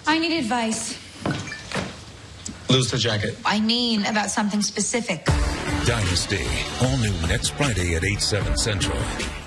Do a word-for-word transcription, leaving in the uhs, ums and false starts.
I need advice. Lose the jacket. I mean about something specific. Dynasty, all new next Friday at eight, seven Central.